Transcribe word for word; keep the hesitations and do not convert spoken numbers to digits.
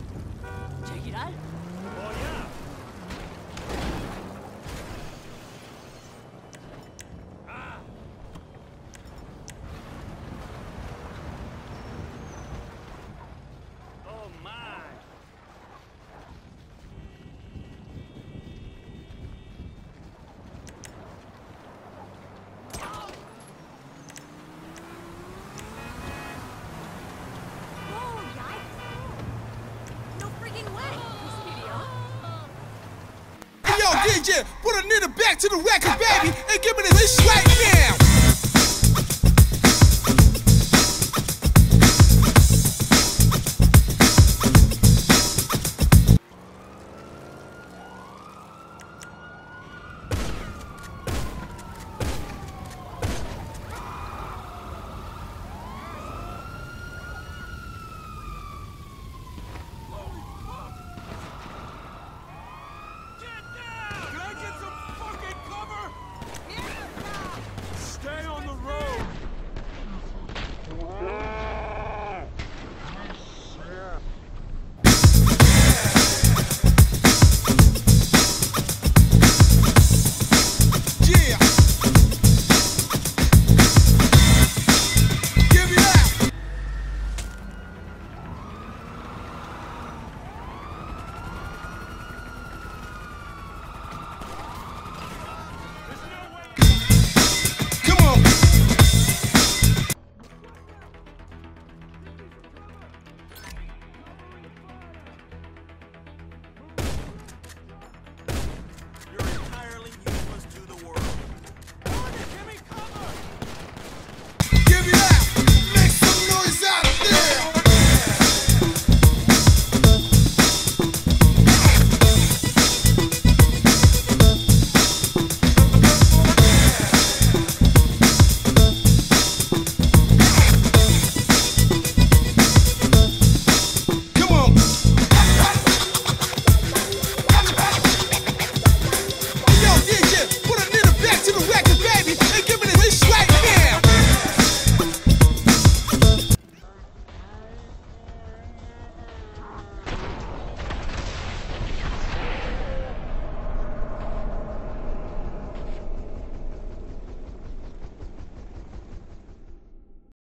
Check it out. Oh, yeah. Ah. Oh, my. Oh, yikes. No freaking way. Hey, yo, D J, put a nigga back to the record, baby, and give me this right now.